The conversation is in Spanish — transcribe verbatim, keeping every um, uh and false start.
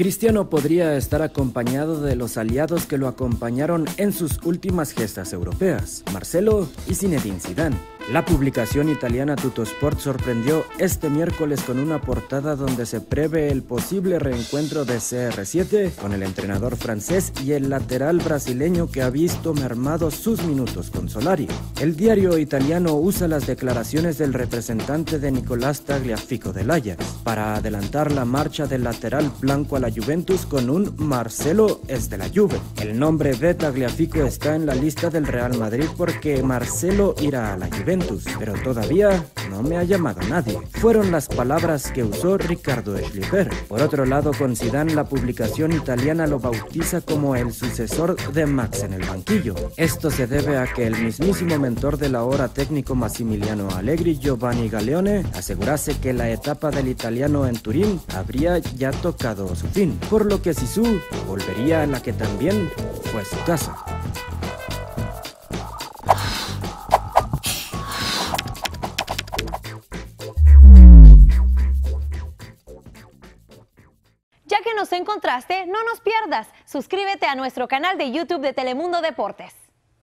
Cristiano podría estar acompañado de los aliados que lo acompañaron en sus últimas gestas europeas, Marcelo y Zinedine Zidane. La publicación italiana Tuttosport sorprendió este miércoles con una portada donde se prevé el posible reencuentro de C R siete con el entrenador francés y el lateral brasileño que ha visto mermados sus minutos con Solari. El diario italiano usa las declaraciones del representante de Nicolás Tagliafico del Ajax para adelantar la marcha del lateral blanco a la Juventus con un Marcelo es de la Juve. El nombre de Tagliafico está en la lista del Real Madrid porque Marcelo irá a la Juventus, pero todavía no me ha llamado nadie. Fueron las palabras que usó Riccardo Schlieper. Por otro lado, con Zidane, la publicación italiana lo bautiza como el sucesor de Max en el banquillo. Esto se debe a que el mismísimo mentor del ahora técnico Massimiliano Allegri, Giovanni Galeone, asegurase que la etapa del italiano en Turín habría ya tocado su fin, por lo que Zizou volvería a la que también fue su casa. Ya que nos encontraste, no nos pierdas. Suscríbete a nuestro canal de YouTube de Telemundo Deportes.